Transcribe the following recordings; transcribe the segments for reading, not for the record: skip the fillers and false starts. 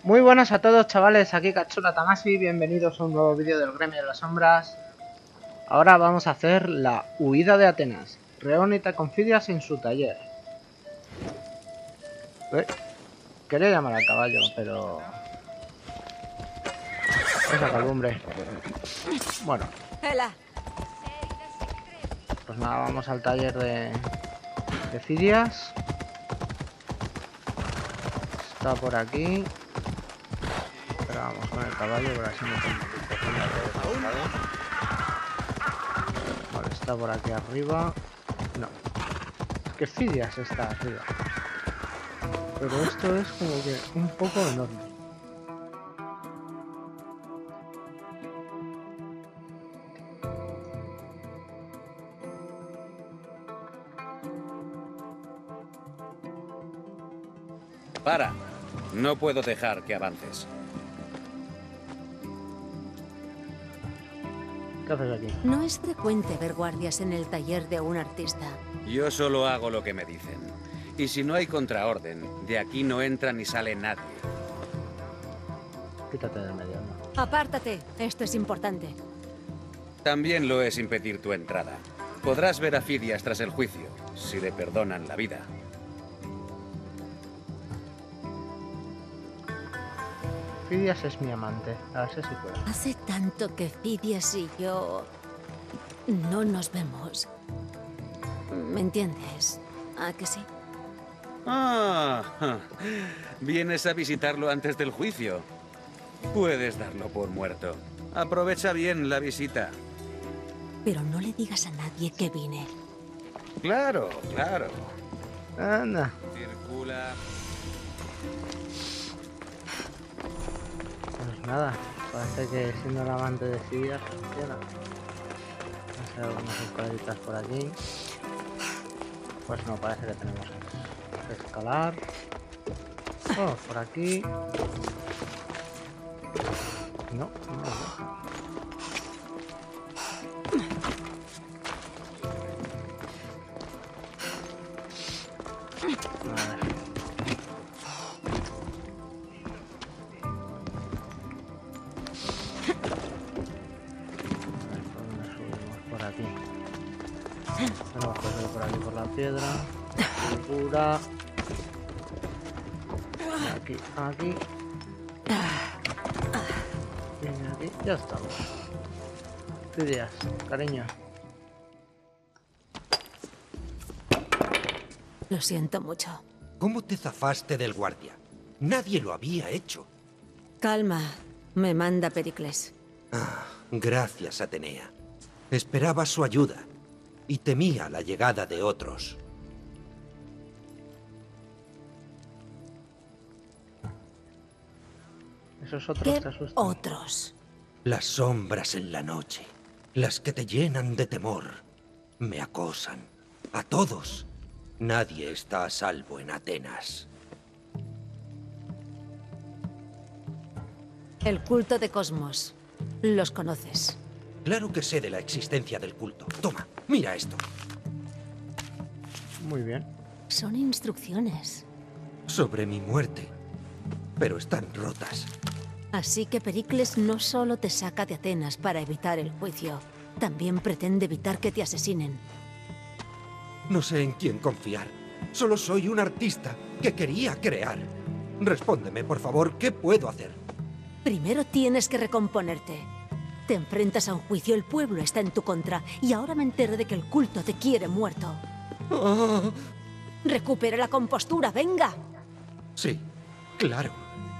Muy buenas a todos, chavales, aquí Katsura Tamasi, bienvenidos a un nuevo vídeo del Gremio de las Sombras. Ahora vamos a hacer la huida de Atenas. Reúnete con Fidias en su taller. Quería llamar al caballo, pero... esa calumbre. Bueno. Pues nada, vamos al taller de Fidias. Está por aquí. Pero vamos con el caballo, por así no tengo. Vale, está por aquí arriba. No. Es que Fidias está arriba. Pero esto es como que un poco enorme. Para. No puedo dejar que avances. ¿Qué haces aquí? No es frecuente ver guardias en el taller de un artista. Yo solo hago lo que me dicen. Y si no hay contraorden, de aquí no entra ni sale nadie. Quítate del medio, ¿no? Apártate, esto es importante. También lo es impedir tu entrada. Podrás ver a Fidias tras el juicio, si le perdonan la vida. Fidias es mi amante, a ver si puedo. Hace tanto que Fidias y yo no nos vemos. ¿Me entiendes? ¿A que sí? Ah, ¿vienes a visitarlo antes del juicio? Puedes darlo por muerto. Aprovecha bien la visita. Pero no le digas a nadie que vine. Claro, claro. Anda. Circula. Pues nada, parece que siendo el amante de Fidias funciona. Vamos a hacer algunas escaleritas por aquí. Pues no, parece que tenemos que escalar. Oh, por aquí. No, no. Tenemos que subir por aquí por la piedra. Figura. Aquí, aquí. Viene aquí. Ya estamos. Fidias, cariño. Lo siento mucho. ¿Cómo te zafaste del guardia? Nadie lo había hecho. Calma, me manda Pericles. Gracias, Atenea. Esperaba su ayuda y temía la llegada de otros. Esos otros ¿Qué te asustan. otros? Las sombras en la noche, las que te llenan de temor, me acosan. A todos. Nadie está a salvo en Atenas. El culto de Cosmos. Los conoces. Claro que sé de la existencia del culto. Toma, mira esto. Muy bien. Son instrucciones. Sobre mi muerte. Pero están rotas. Así que Pericles no solo te saca de Atenas para evitar el juicio, también pretende evitar que te asesinen. No sé en quién confiar. Solo soy un artista que quería crear. Respóndeme, por favor, ¿qué puedo hacer? Primero tienes que recomponerte. Te enfrentas a un juicio, el pueblo está en tu contra, y ahora me entero de que el culto te quiere muerto. Oh, Recupera la compostura, venga. sí, claro.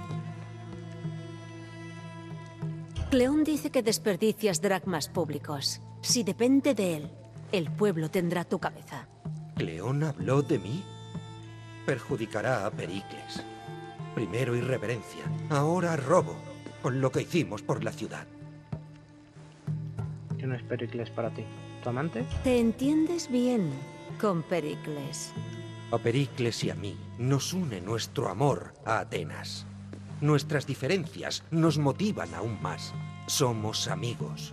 Cleón dice que desperdicias dracmas públicos. Si depende de él, el pueblo tendrá tu cabeza. ¿Cleón habló de mí? Perjudicará a Pericles. Primero irreverencia, ahora robo, con lo que hicimos por la ciudad. ¿Quién es Pericles para ti? ¿Tu amante? Te entiendes bien con Pericles. A Pericles y a mí nos une nuestro amor a Atenas. Nuestras diferencias nos motivan aún más. Somos amigos.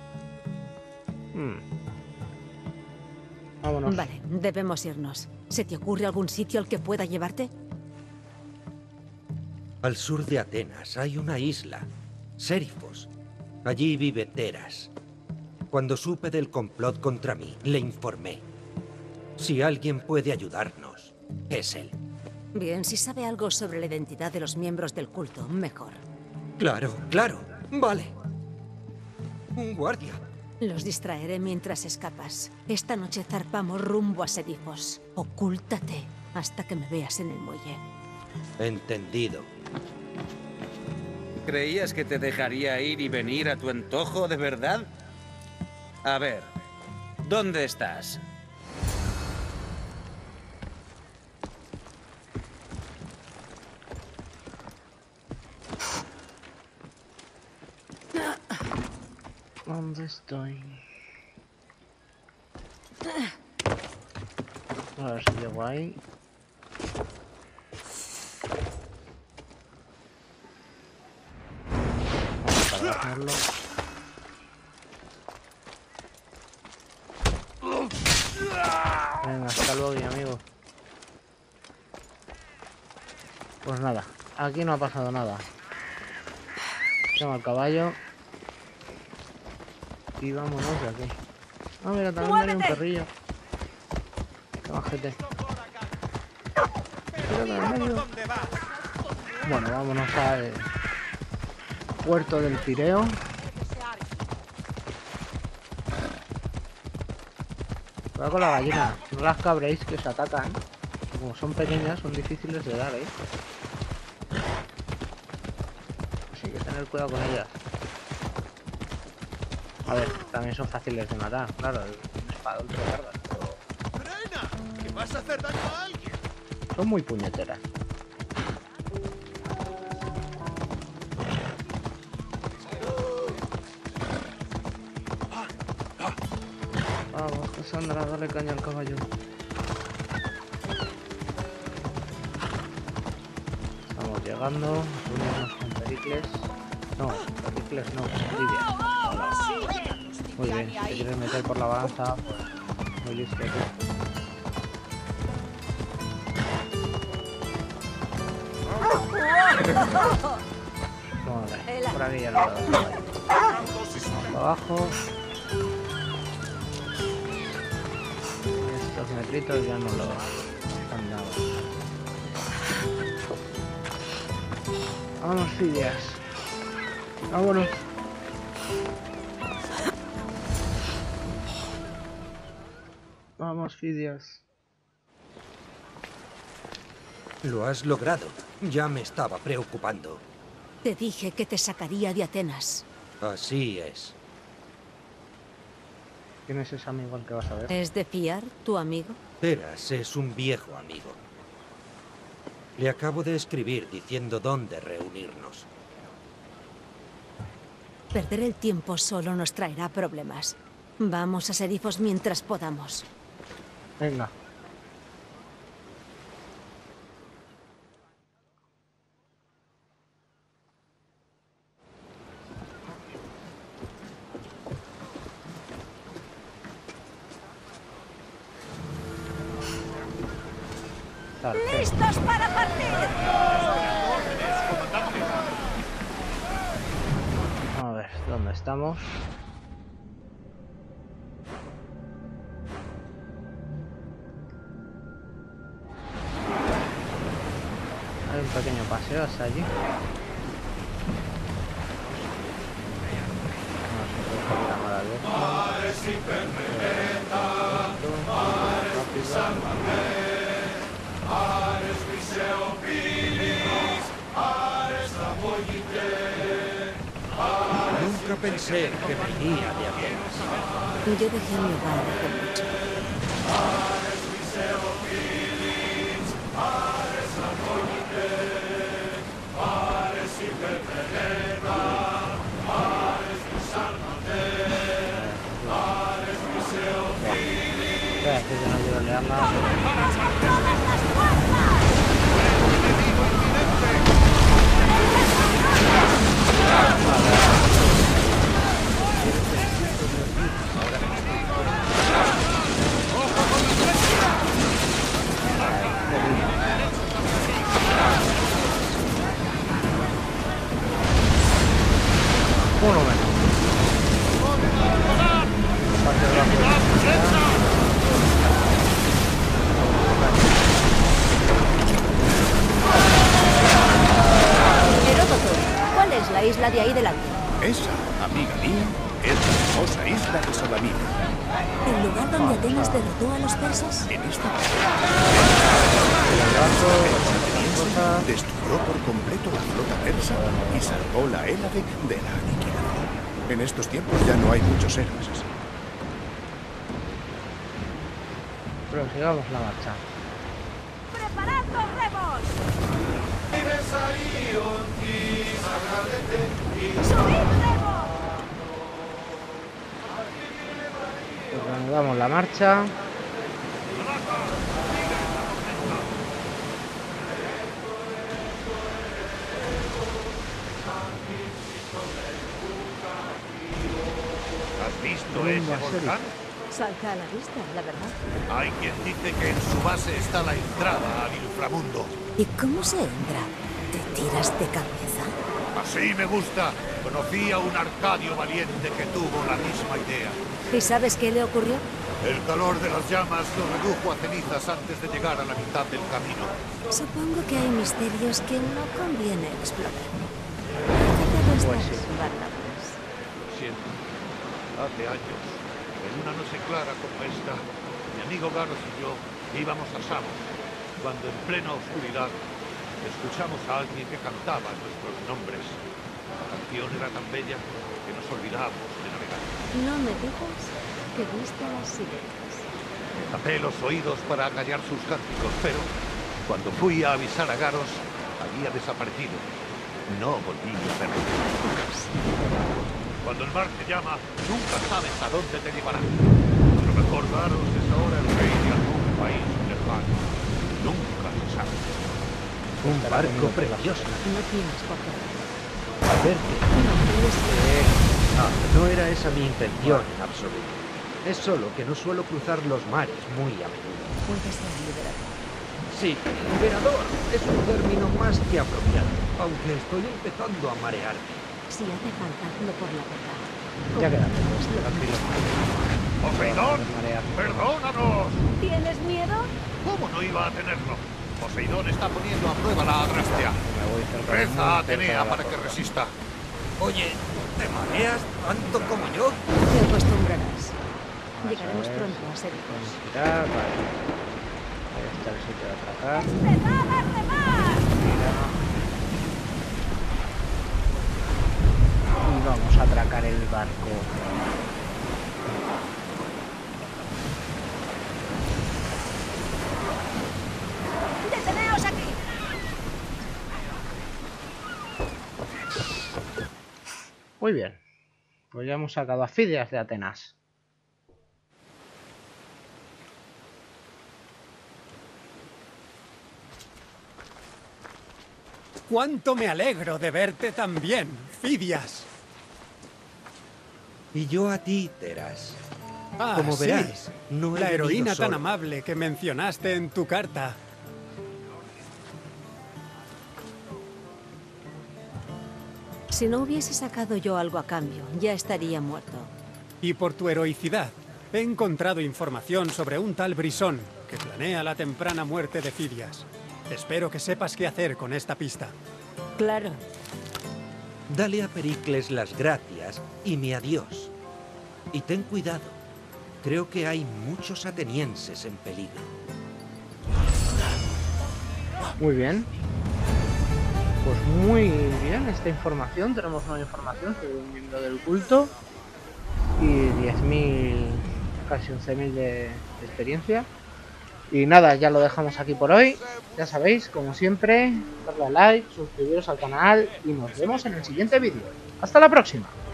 Vámonos. Vale, debemos irnos. ¿Se te ocurre algún sitio al que pueda llevarte? Al sur de Atenas hay una isla, Sérifos. Allí vive Teras. Cuando supe del complot contra mí, le informé. Si alguien puede ayudarnos, es él. Bien, si sabe algo sobre la identidad de los miembros del culto, mejor. Claro, claro. Vale. Un guardia. Los distraeré mientras escapas. Esta noche zarpamos rumbo a Serifos. Ocúltate hasta que me veas en el muelle. Entendido. ¿Creías que te dejaría ir y venir a tu antojo de verdad? A ver, ¿dónde estás? ¿Dónde estoy? A ver si llego ahí. Vamos a cargarlo. Venga, hasta luego, mi amigo. Pues nada, aquí no ha pasado nada. Tengo el caballo. Y vámonos de aquí. Ah, mira, también hay un perrillo. Qué majete. Bueno, vámonos al puerto del Pireo. Cuidado con la gallina. No las cabréis que se atacan. Como son pequeñas, son difíciles de dar, Así que tener cuidado con ellas. A ver, también son fáciles de matar, claro, el espadón te lo cargas, pero... ¡Frena! ¡Que vas a hacer daño a alguien! Son muy puñeteras. Vamos, Cassandra, dale caña al caballo. Estamos llegando, unirnos con Pericles. No, Pericles no, Lidia. Muy bien, si te quieres meter por la balanza, pues muy listo tú. Vale, por aquí ya lo veo. Para abajo. Estos metritos ya no los han dado. Vamos, Fidias. Vámonos. Vamos, Fidias. Lo has logrado. Ya me estaba preocupando. Te dije que te sacaría de Atenas. Así es. ¿Quién es ese amigo al que vas a ver? ¿Es de fiar, tu amigo? Teras es un viejo amigo. Le acabo de escribir diciendo dónde reunirnos. Perder el tiempo solo nos traerá problemas. Vamos a Serifos mientras podamos. Venga. ¡Listos para partir! A ver, ¿dónde estamos? Hay un pequeño paseo hasta allí. Nunca pensé que me iría de Atenas. Yo dejé mi hogar hace mucho. Espera, que yo no quiero liarla. saldrá de ahí delante. Esa, amiga mía, es la hermosa isla de Salamina. ¿El lugar donde Atenas derrotó a los persas? En esta El barco, cosas. destruyó por completo la flota persa y salvó la Hélade de la aniquilación. En estos tiempos ya no hay muchos héroes así. Prosigamos la marcha. ¡Preparad los remos! ¡Subid remos! Pues reanudamos la marcha. ¿Has visto Rumbo ese a Seris. volcán? Salta a la vista, la verdad. Hay quien dice que en su base está la entrada al inframundo. ¿Y cómo se entra? ¿Te tiras de cabeza? Así me gusta. Conocí a un Arcadio valiente que tuvo la misma idea. ¿Y sabes qué le ocurrió? El calor de las llamas lo redujo a cenizas antes de llegar a la mitad del camino. Supongo que hay misterios que no conviene explorar. ¿Qué Pues estás, sí. Barnabas? Lo siento. Hace años, en una noche clara como esta, mi amigo Garros y yo íbamos a Samos, cuando en plena oscuridad escuchamos a alguien que cantaba nuestros nombres. La canción era tan bella que nos olvidamos de navegar. No me digas que viste a las sirenas. Me tapé los oídos para acallar sus cánticos, pero cuando fui a avisar a Garros, había desaparecido. No volví a verlo. Cuando el mar te llama, nunca sabes a dónde te llevará. A lo mejor Garros es ahora el rey de algún país lejano. Nunca se sabe. Un barco precioso. No tienes por qué. A ver qué. No puedes No era esa mi intención en absoluto. Es solo que no suelo cruzar los mares muy a menudo. Puedes ser liberador. Sí, liberador es un término más que apropiado, aunque estoy empezando a marearme. Si hace falta, hazlo por la verdad. Ya queda. Tranquilo. ¡Poseidón! ¡Perdónanos! ¿Tienes miedo? ¿Cómo no iba a tenerlo? Poseidón está poniendo a prueba la Adrastia. Me voy cerca, Reza muy a cerca Atenea de la para que costa. resista. Oye, ¿te mareas tanto como yo? Te acostumbrarás. Vamos Llegaremos a ver. pronto a ser hijos. Vamos a girar, vale. Ahí está el sitio de atracar. ¡Remar, a remar! Mira. Y vamos a atracar el barco. ¡Deteneos aquí! Muy bien. Pues ya hemos sacado a Fidias de Atenas. ¡Cuánto me alegro de verte tan bien, Fidias! Y yo a ti, Teras. Ah, Como sí, verás, no he la venido heroína tan solo. amable que mencionaste en tu carta. Si no hubiese sacado yo algo a cambio, ya estaría muerto. Y por tu heroicidad, he encontrado información sobre un tal Brisón que planea la temprana muerte de Fidias. Espero que sepas qué hacer con esta pista. Claro. Dale a Pericles las gracias y mi adiós. Y ten cuidado. Creo que hay muchos atenienses en peligro. Muy bien. Pues muy bien esta información. Tenemos nueva información sobre un miembro del culto. Y 10.000, casi 11.000 de experiencia. Y nada, ya lo dejamos aquí por hoy. Ya sabéis, como siempre, darle a like, suscribiros al canal y nos vemos en el siguiente vídeo. ¡Hasta la próxima!